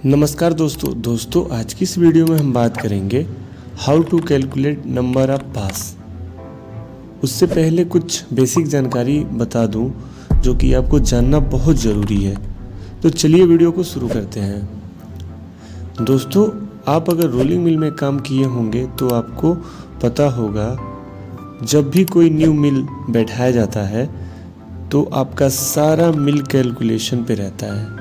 नमस्कार दोस्तों आज की इस वीडियो में हम बात करेंगे how to calculate number of pass. उससे पहले कुछ बेसिक जानकारी बता दूं जो कि आपको जानना बहुत ज़रूरी है। तो चलिए वीडियो को शुरू करते हैं। दोस्तों, आप अगर रोलिंग मिल में काम किए होंगे तो आपको पता होगा जब भी कोई न्यू मिल बैठाया जाता है तो आपका सारा मिल कैलकुलेशन पे रहता है,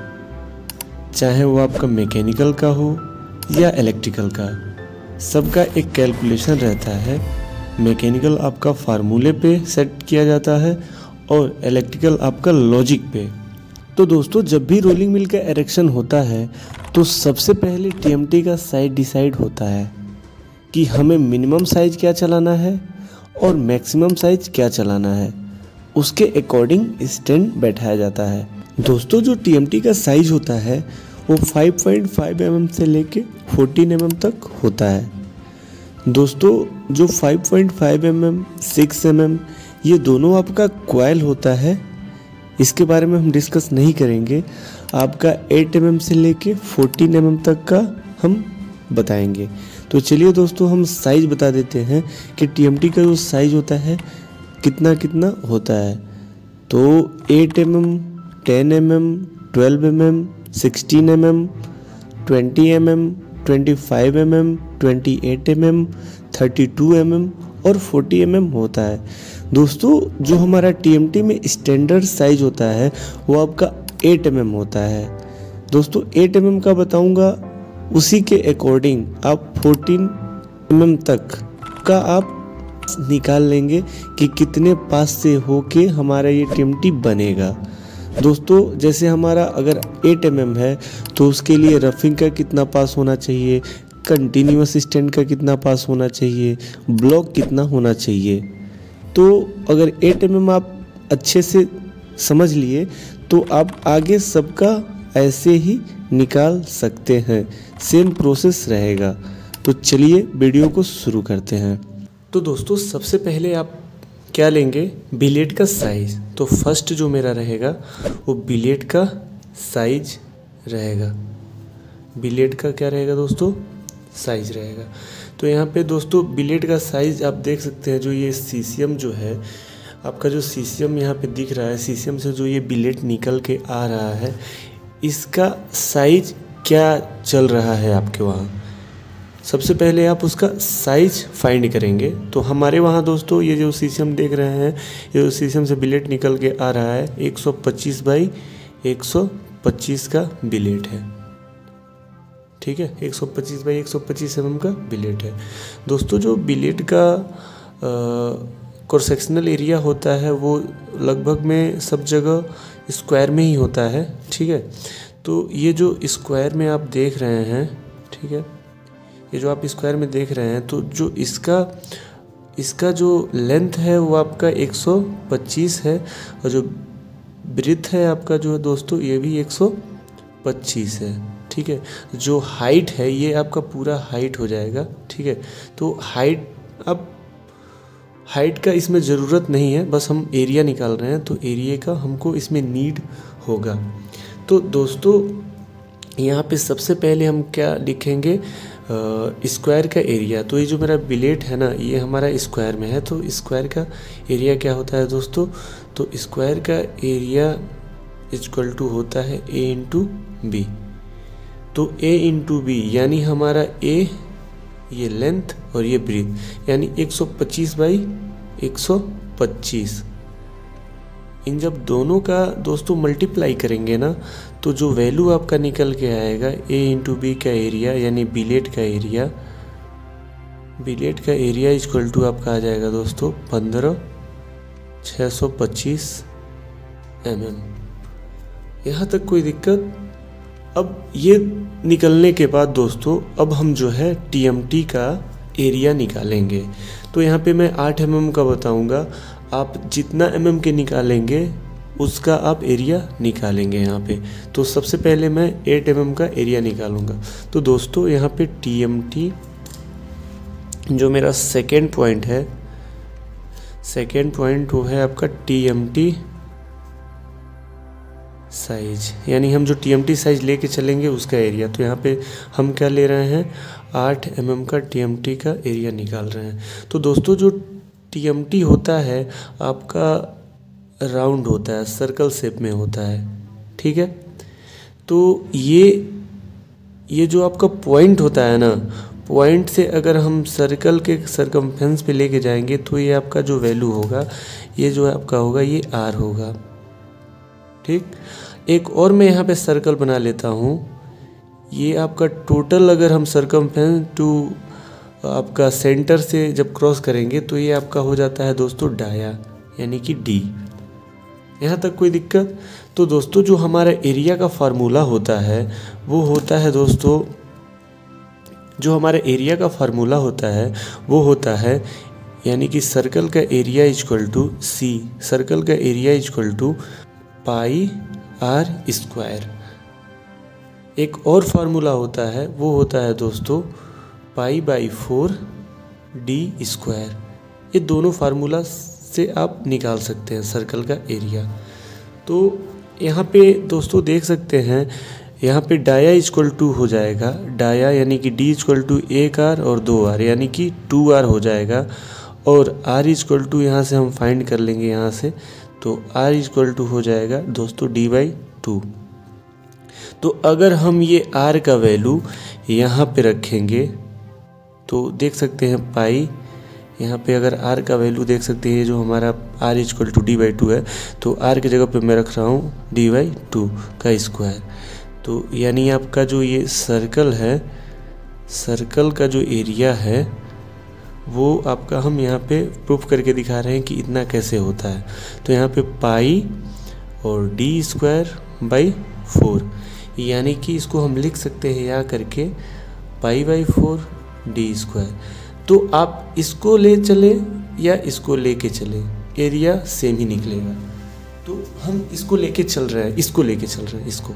चाहे वो आपका मैकेनिकल का हो या इलेक्ट्रिकल का। सबका एक कैलकुलेशन रहता है। मैकेनिकल आपका फार्मूले पे सेट किया जाता है और इलेक्ट्रिकल आपका लॉजिक पे। तो दोस्तों, जब भी रोलिंग मिल का इरेक्शन होता है तो सबसे पहले टीएमटी का साइज डिसाइड होता है कि हमें मिनिमम साइज क्या चलाना है और मैक्सिमम साइज क्या चलाना है। उसके अकॉर्डिंग स्टैंड बैठाया जाता है। दोस्तों, जो टीएमटी का साइज होता है वो 5.5 mm से लेके 14 mm तक होता है। दोस्तों, जो 5.5 mm, 6 mm ये दोनों आपका कॉइल होता है। इसके बारे में हम डिस्कस नहीं करेंगे। आपका 8 mm से लेके 14 mm तक का हम बताएंगे। तो चलिए दोस्तों, हम साइज बता देते हैं कि टीएमटी का जो साइज होता है कितना कितना होता है। तो 8 mm, 10 mm, 12 mm, 16 mm, 20 mm, 25 mm, 28 mm, 32 mm और 40 mm होता है। दोस्तों, जो हमारा टीएमटी में स्टैंडर्ड साइज होता है वो आपका 8 mm होता है। दोस्तों, 8 mm का बताऊंगा, उसी के अकॉर्डिंग आप 14 mm तक का आप निकाल लेंगे कि कितने पास से होके हमारा ये टीएमटी बनेगा। दोस्तों, जैसे हमारा अगर 8 mm है तो उसके लिए रफिंग का कितना पास होना चाहिए, कंटिन्यूअस स्टैंड का कितना पास होना चाहिए, ब्लॉक कितना होना चाहिए। तो अगर 8 mm आप अच्छे से समझ लिए तो आप आगे सबका ऐसे ही निकाल सकते हैं। सेम प्रोसेस रहेगा। तो चलिए वीडियो को शुरू करते हैं। तो दोस्तों, सबसे पहले आप क्या लेंगे, बिलेट का साइज। तो फर्स्ट जो मेरा रहेगा वो बिलेट का साइज रहेगा। बिलेट का क्या रहेगा दोस्तों, साइज रहेगा। तो यहाँ पे दोस्तों बिलेट का साइज आप देख सकते हैं। जो ये सीसीएम जो है आपका, जो सीसीएम यहाँ पे दिख रहा है, सीसीएम से जो ये बिलेट निकल के आ रहा है, इसका साइज क्या चल रहा है आपके वहाँ। सबसे पहले आप उसका साइज फाइंड करेंगे। तो हमारे वहाँ दोस्तों ये जो सीसीएम देख रहे हैं, ये जो सीसीएम से बिलेट निकल के आ रहा है 125 बाई 125 का बिलेट है। ठीक है, 125 बाई 125 mm का बिलेट है। दोस्तों, जो बिलेट का क्रॉस सेक्शनल एरिया होता है वो लगभग में सब जगह स्क्वायर में ही होता है। ठीक है, तो ये जो स्क्वायर में आप देख रहे हैं, ठीक है, ये जो आप स्क्वायर में देख रहे हैं, तो जो इसका जो लेंथ है वो आपका 125 है और जो ब्रेड्थ है आपका जो है दोस्तों ये भी 125 है। ठीक है, जो हाइट है ये आपका पूरा हाइट हो जाएगा। ठीक है, तो हाइट का इसमें ज़रूरत नहीं है, बस हम एरिया निकाल रहे हैं तो एरिया का हमको इसमें नीड होगा। तो दोस्तों, यहाँ पे सबसे पहले हम क्या लिखेंगे, स्क्वायर का एरिया। तो ये जो मेरा बिलेट है ना, ये हमारा स्क्वायर में है। तो स्क्वायर का एरिया क्या होता है दोस्तों, तो स्क्वायर का एरिया इक्वल टू होता है A इंटू बी। तो A इंटू बी यानी हमारा A ये लेंथ और ये ब्रीथ, यानी 125 बाई 125। इन जब दोनों का दोस्तों मल्टीप्लाई करेंगे ना, तो जो वैल्यू आपका निकल के आएगा A इंटू बी का एरिया यानी बिलेट का एरिया इक्वल टू आपका आ जाएगा दोस्तों 15,625 mm। यहाँ तक कोई दिक्कत। अब ये निकलने के बाद दोस्तों अब हम जो है टीएमटी का एरिया निकालेंगे। तो यहाँ पे मैं 8 mm का बताऊँगा, आप जितना mm के निकालेंगे उसका आप एरिया निकालेंगे यहाँ पे। तो सबसे पहले मैं 8 mm का एरिया निकालूंगा। तो दोस्तों यहाँ पे टीएमटी जो मेरा सेकेंड पॉइंट है, सेकेंड पॉइंट वो है आपका टीएमटी साइज, यानी हम जो TMT साइज लेके चलेंगे उसका एरिया। तो यहाँ पे हम क्या ले रहे हैं, 8 mm का TMT का एरिया निकाल रहे हैं। तो दोस्तों जो TMT होता है आपका राउंड होता है, सर्कल शेप में होता है, ठीक है। तो ये जो आपका पॉइंट होता है ना, पॉइंट से अगर हम सर्कल के सरकमफेरेंस पे लेके जाएंगे तो ये आपका जो वैल्यू होगा, ये जो आपका होगा ये R होगा, ठीक। एक और मैं यहाँ पे सर्कल बना लेता हूँ। ये आपका टोटल अगर हम सरकमफेरेंस टू आपका सेंटर से जब क्रॉस करेंगे तो ये आपका हो जाता है दोस्तों डाया, यानी कि D। यहाँ तक कोई दिक्कत? तो दोस्तों जो हमारा एरिया का फार्मूला होता है वो होता है दोस्तों, जो हमारा एरिया का फार्मूला होता है वो होता है, यानी कि सर्कल का area equal to C, circle का area equal to pi R square. एक और फार्मूला होता है वो होता है दोस्तों π/4 D स्क्वायर। ये दोनों फार्मूला से आप निकाल सकते हैं सर्कल का एरिया। तो यहाँ पे दोस्तों देख सकते हैं, यहाँ पे डाया इक्वल टू हो जाएगा, डाया यानी कि D इक्वल टू 1R और 2R यानी कि 2R हो जाएगा। और R इक्वल टू यहाँ से हम फाइंड कर लेंगे यहाँ से, तो R इक्वल टू हो जाएगा दोस्तों D/2। तो अगर हम ये R का वैल्यू यहाँ पे रखेंगे तो देख सकते हैं पाई, यहाँ पे अगर R का वैल्यू देख सकते हैं, जो हमारा R इक्वल टू D/2 है, तो R की जगह पे मैं रख रहा हूँ D/2 का स्क्वायर। तो यानी आपका जो ये सर्कल है, सर्कल का जो एरिया है वो आपका हम यहाँ पे प्रूफ करके दिखा रहे हैं कि इतना कैसे होता है। तो यहाँ पे पाई और D²/4, यानी कि इसको हम लिख सकते हैं या करके π/4 D²। तो आप इसको ले चले या इसको लेके चले, एरिया सेम ही निकलेगा। तो हम इसको लेके चल रहे हैं, इसको लेके चल रहे हैं इसको।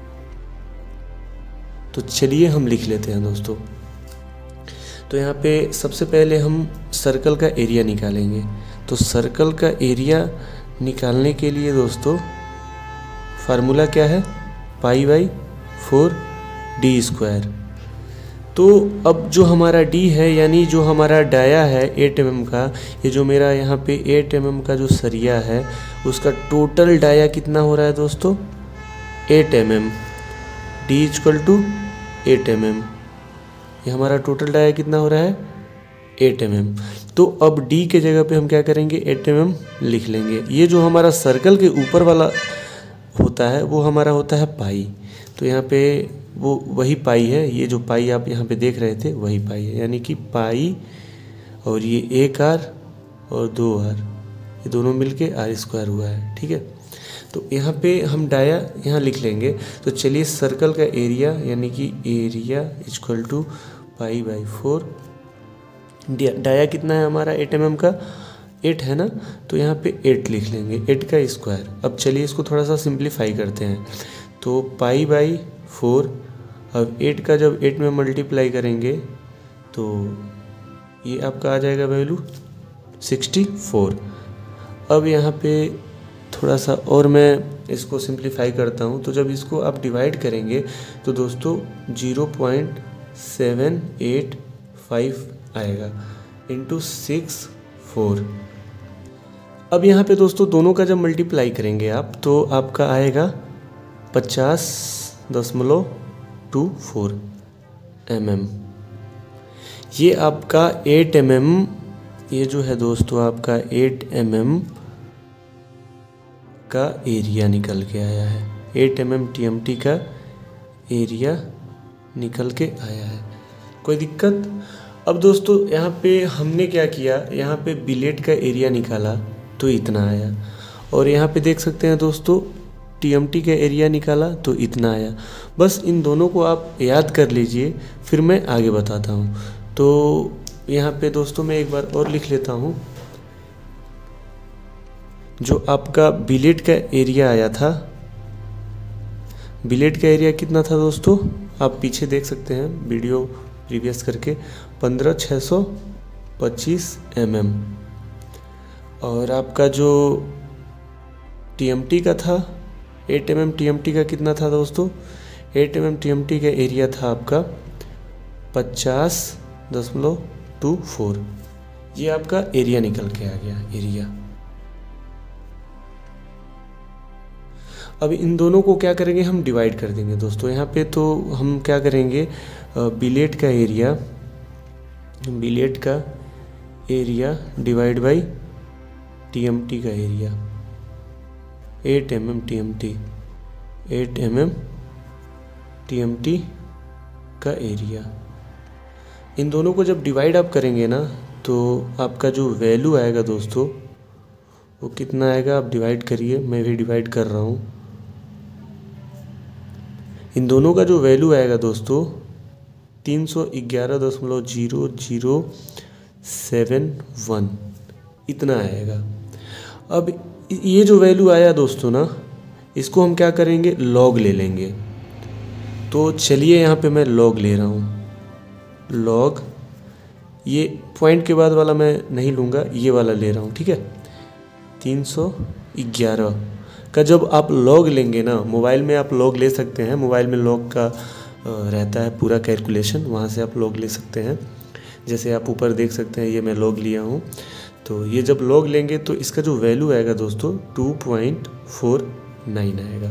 तो चलिए हम लिख लेते हैं दोस्तों। तो यहाँ पे सबसे पहले हम सर्कल का एरिया निकालेंगे। तो सर्कल का एरिया निकालने के लिए दोस्तों फार्मूला क्या है, π/4 D²। तो अब जो हमारा D है, यानी जो हमारा डाया है 8 mm का, ये जो मेरा यहाँ पे 8 mm का जो सरिया है उसका टोटल डाया कितना हो रहा है दोस्तों, 8 mm। D equal to 8 mm, ये हमारा टोटल डाया कितना हो रहा है, 8 mm। तो अब D के जगह पे हम क्या करेंगे, 8 mm लिख लेंगे। ये जो हमारा सर्कल के ऊपर वाला होता है वो हमारा होता है पाई। तो यहाँ पे वो वही पाई है, ये जो पाई आप यहाँ पे देख रहे थे वही पाई है, यानी कि पाई और ये 1R और 2R, ये दोनों मिलके R² हुआ है, ठीक है। तो यहाँ पे हम डाया यहाँ लिख लेंगे। तो चलिए सर्कल का एरिया, यानी कि एरिया इक्वल टू π/4, डाया कितना है हमारा 8 mm का, 8 है ना, तो यहाँ पे 8 लिख लेंगे, 8 का स्क्वायर। अब चलिए इसको थोड़ा सा सिंप्लीफाई करते हैं। तो π/4, अब 8 का जब 8 में मल्टीप्लाई करेंगे तो ये आपका आ जाएगा वैल्यू 64। अब यहाँ पे थोड़ा सा और मैं इसको सिंप्लीफाई करता हूँ। तो जब इसको आप डिवाइड करेंगे तो दोस्तों 0.785 आएगा इंटू 64। अब यहाँ पे दोस्तों दोनों का जब मल्टीप्लाई करेंगे आप तो आपका आएगा 50.24 mm। ये आपका 8 mm, ये जो है दोस्तों आपका 8 mm का एरिया निकल के आया है, 8 mm TMT का एरिया निकल के आया है। कोई दिक्कत? अब दोस्तों यहाँ पे हमने क्या किया, यहाँ पे बिलेट का एरिया निकाला तो इतना आया, और यहाँ पे देख सकते हैं दोस्तों TMT का एरिया निकाला तो इतना आया। बस इन दोनों को आप याद कर लीजिए, फिर मैं आगे बताता हूँ। तो यहाँ पे दोस्तों मैं एक बार और लिख लेता हूँ। जो आपका बिलेट का एरिया आया था, बिलेट का एरिया कितना था दोस्तों, आप पीछे देख सकते हैं वीडियो प्रीवियस करके, 15,625 mm। और आपका जो TMT का था 8 mm TMT का कितना था दोस्तों? 8 mm TMT का एरिया था आपका 50.24। ये आपका एरिया निकल के आ गया, एरिया। अब इन दोनों को क्या करेंगे, हम डिवाइड कर देंगे दोस्तों। यहाँ पे तो हम क्या करेंगे, बिलेट का एरिया डिवाइड बाई TMT का एरिया। 8 mm TMT का एरिया। इन दोनों को जब डिवाइड आप करेंगे ना, तो आपका जो वैल्यू आएगा दोस्तों वो कितना आएगा, आप डिवाइड करिए, मैं भी डिवाइड कर रहा हूँ। इन दोनों का जो वैल्यू आएगा दोस्तों 311.0071 इतना आएगा। अब ये जो वैल्यू आया दोस्तों ना, इसको हम क्या करेंगे, लॉग ले लेंगे। तो चलिए यहाँ पे मैं लॉग ले रहा हूँ। लॉग, ये पॉइंट के बाद वाला मैं नहीं लूँगा, ये वाला ले रहा हूँ, ठीक है। 311 का जब आप लॉग लेंगे ना, मोबाइल में आप लॉग ले सकते हैं, मोबाइल में लॉग का रहता है पूरा कैलकुलेशन, वहाँ से आप लॉग ले सकते हैं। जैसे आप ऊपर देख सकते हैं, ये मैं लॉग लिया हूँ। तो ये जब लॉग लेंगे तो इसका जो वैल्यू आएगा दोस्तों 2.49 आएगा।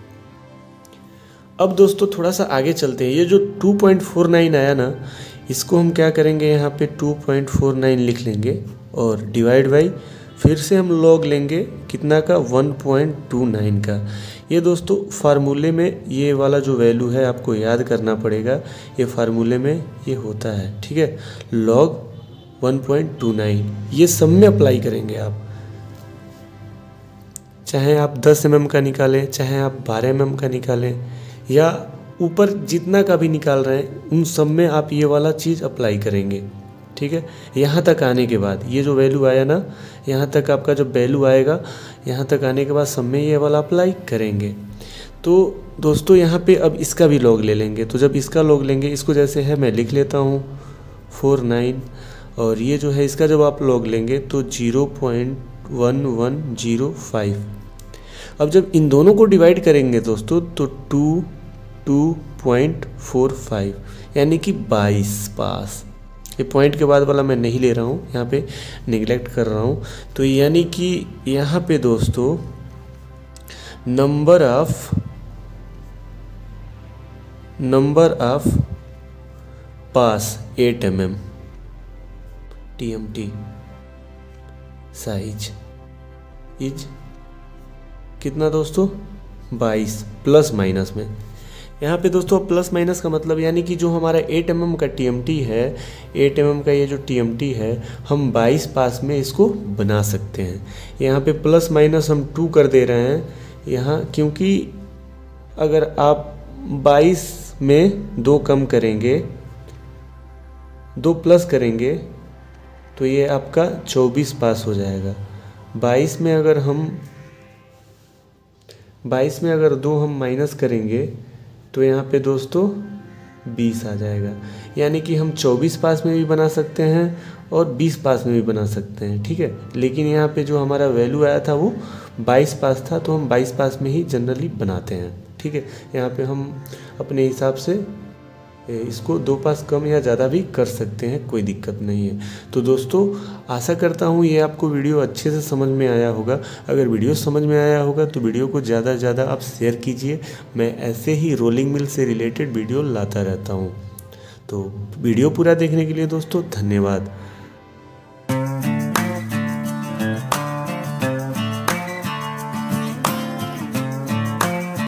अब दोस्तों थोड़ा सा आगे चलते हैं। ये जो 2.49 आया ना, इसको हम क्या करेंगे, यहाँ पे 2.49 लिख लेंगे और डिवाइड बाई, फिर से हम लॉग लेंगे कितना का, 1.29 का। ये दोस्तों फार्मूले में ये वाला जो वैल्यू है आपको याद करना पड़ेगा, ये फार्मूले में ये होता है, ठीक है। लॉग 1.29 ये सब में अप्लाई करेंगे आप, चाहे आप 10 mm का निकालें, चाहे आप 12 mm का निकालें, या ऊपर जितना का भी निकाल रहे हैं, उन सब में आप ये वाला चीज़ अप्लाई करेंगे, ठीक है। यहाँ तक आने के बाद ये जो वैल्यू आया ना, यहाँ तक आपका जब वैल्यू आएगा, यहाँ तक आने के बाद सब में ये वाला अप्लाई करेंगे। तो दोस्तों यहाँ पे अब इसका भी लॉग ले लेंगे। तो जब इसका लॉग लेंगे, इसको जैसे है मैं लिख लेता हूँ 49, और ये जो है इसका जब आप लॉग लेंगे तो 0.1105। अब जब इन दोनों को डिवाइड करेंगे दोस्तों तो 2.45 यानी कि 22 पास। ये पॉइंट के बाद वाला मैं नहीं ले रहा हूँ, यहाँ पे निगलेक्ट कर रहा हूँ। तो यानी कि यहाँ पे दोस्तों number of pass 8 mm TMT size is कितना दोस्तों, 22 प्लस माइनस में। यहाँ पे दोस्तों प्लस माइनस का मतलब यानी कि जो हमारा 8 mm का TMT है, 8 mm का ये जो TMT है, हम 22 पास में इसको बना सकते हैं। यहाँ पे प्लस माइनस हम 2 कर दे रहे हैं यहाँ, क्योंकि अगर आप 22 में 2 कम करेंगे, 2 प्लस करेंगे तो ये आपका 24 पास हो जाएगा। 22 में अगर 2 हम माइनस करेंगे तो यहाँ पे दोस्तों 20 आ जाएगा। यानी कि हम 24 पास में भी बना सकते हैं और 20 पास में भी बना सकते हैं, ठीक है। लेकिन यहाँ पे जो हमारा वैल्यू आया था वो 22 पास था, तो हम 22 पास में ही जनरली बनाते हैं, ठीक है। यहाँ पे हम अपने हिसाब से इसको 2 पास कम या ज़्यादा भी कर सकते हैं, कोई दिक्कत नहीं है। तो दोस्तों आशा करता हूँ ये आपको वीडियो अच्छे से समझ में आया होगा। अगर वीडियो समझ में आया होगा तो वीडियो को ज़्यादा से ज़्यादा आप शेयर कीजिए। मैं ऐसे ही रोलिंग मिल से रिलेटेड वीडियो लाता रहता हूँ। तो वीडियो पूरा देखने के लिए दोस्तों धन्यवाद।